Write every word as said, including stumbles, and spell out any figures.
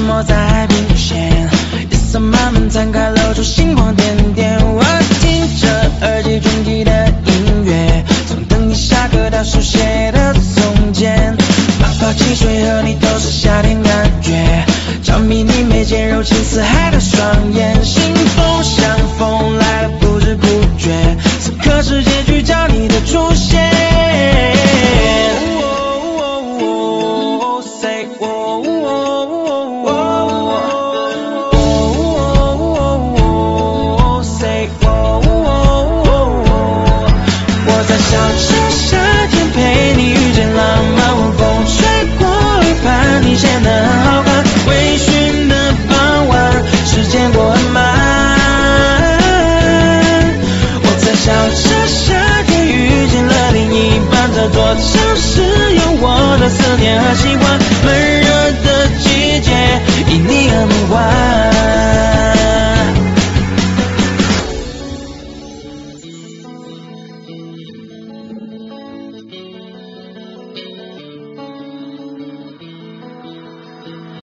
寞在海平线，夜色慢慢摊开，露出星光点点。我听着耳机中记的音乐，从等你下课到书写的从前，泡泡汽水和你都是夏天感觉，着迷你眉间柔情似海的双眼，心动像风来了不知不觉，此刻世界聚焦你的出现。小城夏天陪你遇见浪漫，晚风吹过耳畔，你显得很好看。微醺的傍晚，时间过很慢。我在小城夏天遇见了另一半，这座城市有我的思念和喜欢。闷热